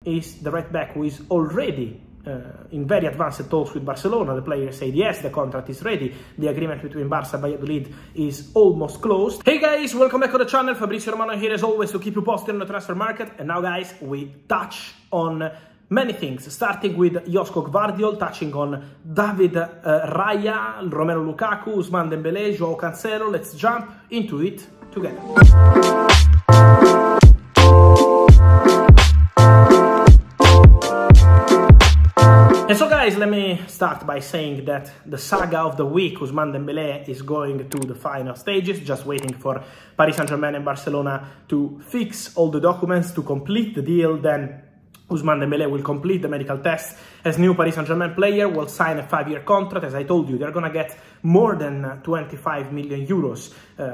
is the right back who is already in very advanced talks with Barcelona. The player said yes, the contract is ready, the agreement between Barca and Valladolid is almost closed. Hey guys, welcome back to the channel. Fabrizio Romano here as always to keep you posted on the transfer market. And now guys, we touch on many things, starting with Joško Gvardiol, touching on David Raya, Romelu Lukaku, Ousmane Dembélé, Joao Cancelo. Let's jump into it together. And so guys, let me start by saying that the saga of the week, Ousmane Dembélé, is going to the final stages, just waiting for Paris Saint-Germain and Barcelona to fix all the documents, to complete the deal. Then Ousmane Dembélé will complete the medical test as new Paris Saint-Germain player, will sign a 5-year contract. As I told you, they're going to get more than 25 million euros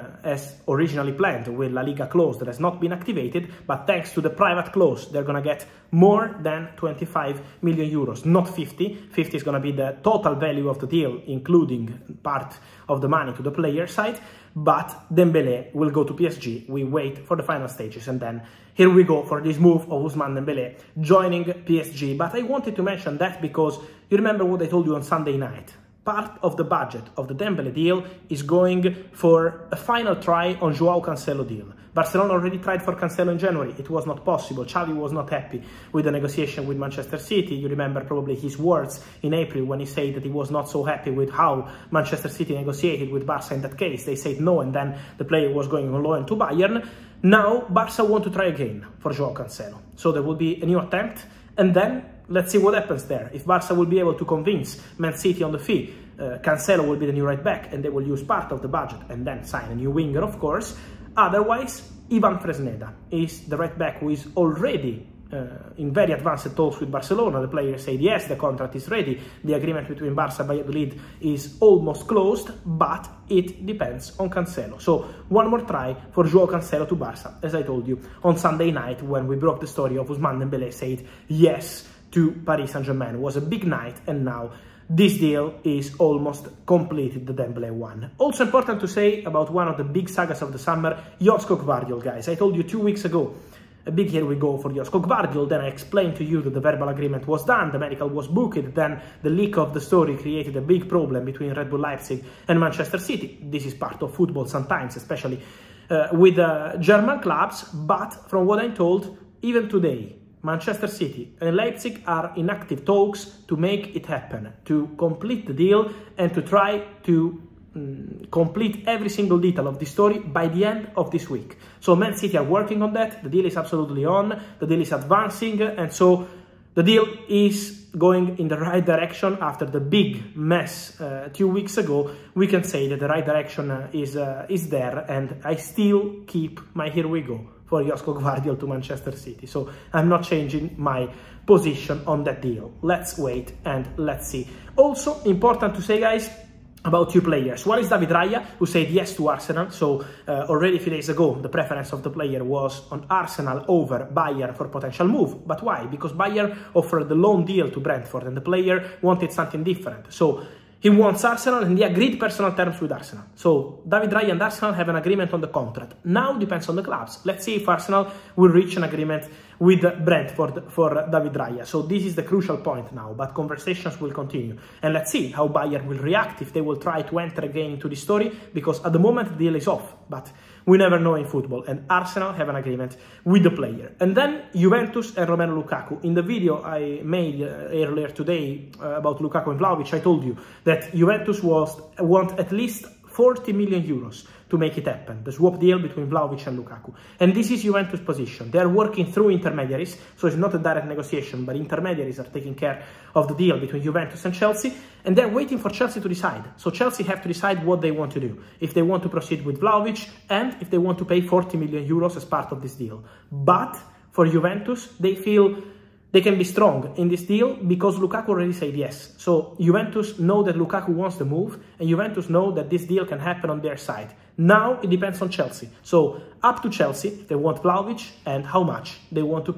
as originally planned with La Liga clause that has not been activated, but thanks to the private clause, they're going to get more than 25 million euros, not 50. 50 is going to be the total value of the deal, including part of the money to the player side. But Dembélé will go to PSG. We wait for the final stages, and then here we go for this move of Ousmane Dembélé joining PSG. But I wanted to mention that because you remember what I told you on Sunday night. Part of the budget of the Dembélé deal is going for a final try on Joao Cancelo deal. Barcelona already tried for Cancelo in January. It was not possible. Xavi was not happy with the negotiation with Manchester City. You remember probably his words in April when he said that he was not so happy with how Manchester City negotiated with Barca in that case. They said no, and then the player was going on loan to Bayern. Now Barca want to try again for Joao Cancelo. So there will be a new attempt, and then let's see what happens there. If Barca will be able to convince Man City on the fee, Cancelo will be the new right back, and they will use part of the budget and then sign a new winger, of course. Otherwise, Ivan Fresneda is the right back who is already in very advanced talks with Barcelona. The player said yes, the contract is ready, the agreement between Barca and Valladolid is almost closed, but it depends on Cancelo. So one more try for Joao Cancelo to Barca, as I told you on Sunday night when we broke the story of Ousmane Dembélé said yes to Paris Saint-Germain. It was a big night, and now this deal is almost completed, the Dembélé one. Also important to say about one of the big sagas of the summer, Joško Gvardiol, guys. I told you 2 weeks ago, a big here we go for Joško Gvardiol. Then I explained to you that the verbal agreement was done, the medical was booked. Then the leak of the story created a big problem between Red Bull Leipzig and Manchester City. This is part of football sometimes, especially with German clubs. But from what I'm told, even today, Manchester City and Leipzig are in active talks to make it happen, to complete the deal and to try to complete every single detail of the story by the end of this week. So Man City are working on that, the deal is absolutely on, the deal is advancing, and so the deal is going in the right direction. After the big mess 2 weeks ago, we can say that the right direction is there, and I still keep my here we go for Joško Gvardiol to Manchester City. So I'm not changing my position on that deal. Let's wait and let's see. Also important to say, guys, about 2 players. One is David Raya, who said yes to Arsenal. So already a few days ago, the preference of the player was on Arsenal over Bayern for potential move. But why? Because Bayern offered the loan deal to Brentford and the player wanted something different. So he wants Arsenal, and he agreed personal terms with Arsenal. So David Raya and Arsenal have an agreement on the contract. Now depends on the clubs. Let's see if Arsenal will reach an agreement with Brentford for David Raya. So this is the crucial point now, but conversations will continue. And let's see how Bayern will react, if they will try to enter again into the story, because at the moment the deal is off. But we never know in football, and Arsenal have an agreement with the player. And then Juventus and Romelu Lukaku. In the video I made earlier today about Lukaku and Vlahovic, I told you that Juventus want at least 40 million euros to make it happen, the swap deal between Vlahovic and Lukaku. And this is Juventus' position. They are working through intermediaries, so it's not a direct negotiation, but intermediaries are taking care of the deal between Juventus and Chelsea, and they're waiting for Chelsea to decide. So Chelsea have to decide what they want to do, if they want to proceed with Vlahovic, and if they want to pay 40 million euros as part of this deal. But for Juventus, they feel they can be strong in this deal because Lukaku already said yes. So Juventus know that Lukaku wants the move, and Juventus know that this deal can happen on their side. Now it depends on Chelsea. So up to Chelsea if they want Vlahovic and how much they want to pay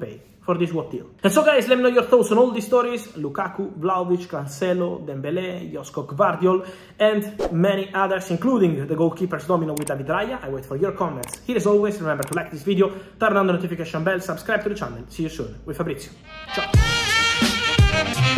for this what deal. And so guys, let me know your thoughts on all these stories: Lukaku, Vlahovic, Cancelo, Dembélé, Josko Gvardiol, and many others, including the goalkeepers domino with David Raya. I wait for your comments. Here as always, remember to like this video, turn on the notification bell, subscribe to the channel. See you soon with Fabrizio. Ciao!